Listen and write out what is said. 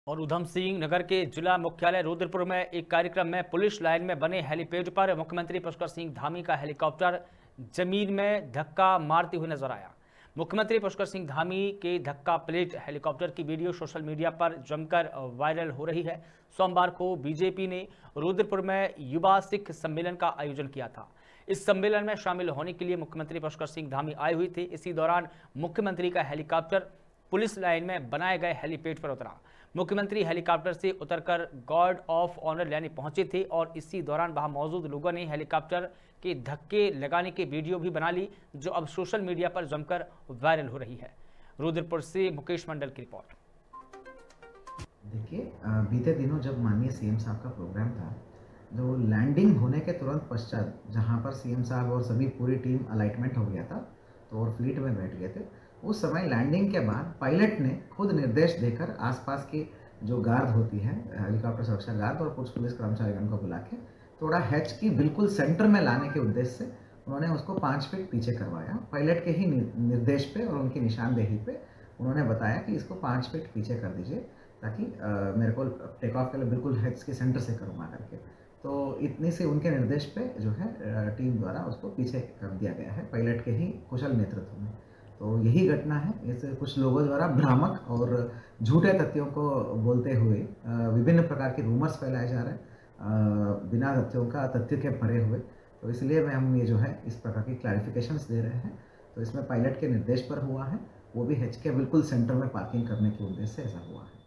और उधम सिंह नगर के जिला मुख्यालय रुद्रपुर में एक कार्यक्रम में पुलिस लाइन में बने हेलीपैड पर मुख्यमंत्री पुष्कर सिंह धामी का हेलीकॉप्टर जमीन में धक्का मारते हुए नजर आया। मुख्यमंत्री पुष्कर सिंह धामी के धक्का प्लेट हेलीकॉप्टर की वीडियो सोशल मीडिया पर जमकर वायरल हो रही है। सोमवार को बीजेपी ने रुद्रपुर में युवा सिख सम्मेलन का आयोजन किया था। इस सम्मेलन में शामिल होने के लिए मुख्यमंत्री पुष्कर सिंह धामी आए हुए थे। इसी दौरान मुख्यमंत्री का हेलीकॉप्टर पुलिस लाइन में बनाए गए हेलीपैड पर उतरा। मुख्यमंत्री हेलीकॉप्टर से उतरकर गार्ड ऑफ ऑनर लेने पहुंचे थे और इसी दौरान वहां मौजूद लोगों ने हेलीकॉप्टर के धक्के लगाने की वीडियो भी बना ली, जो अब सोशल मीडिया पर जमकर वायरल हो रही है। रुद्रपुर से मुकेश मंडल की रिपोर्ट। देखिए, बीते दिनों जब माननीय सीएम साहब का प्रोग्राम था, जो लैंडिंग होने के तुरंत पश्चात जहां पर सीएम साहब और सभी पूरी टीम अलाइटमेंट हो गया था तो और फ्लीट में बैठ गए थे, उस समय लैंडिंग के बाद पायलट ने खुद निर्देश देकर आसपास की जो गार्ड होती है, हेलीकॉप्टर सुरक्षा गार्ड और कुछ पुलिस कर्मचारियों को बुला के थोड़ा हैच की बिल्कुल सेंटर में लाने के उद्देश्य से उन्होंने उसको 5 फीट पीछे करवाया। पायलट के ही निर्देश पे और उनकी निशानदेही पे उन्होंने बताया कि इसको 5 फीट पीछे कर दीजिए ताकि मेरे को टेक ऑफ के लिए बिल्कुल हैच के सेंटर से करूँगा करके। तो इतनी से उनके निर्देश पे जो है टीम द्वारा उसको पीछे कर दिया गया है पायलट के ही कुशल नेतृत्व में। तो यही घटना है। इस कुछ लोगों द्वारा भ्रामक और झूठे तथ्यों को बोलते हुए विभिन्न प्रकार के रूमर्स फैलाए जा रहे हैं, बिना तथ्यों का तथ्य के भरे हुए। तो इसलिए हम ये जो है इस प्रकार की क्लैरिफिकेशंस दे रहे हैं। तो इसमें पायलट के निर्देश पर हुआ है, वो भी हैच के बिल्कुल सेंटर में पार्किंग करने के उद्देश्य से ऐसा हुआ है।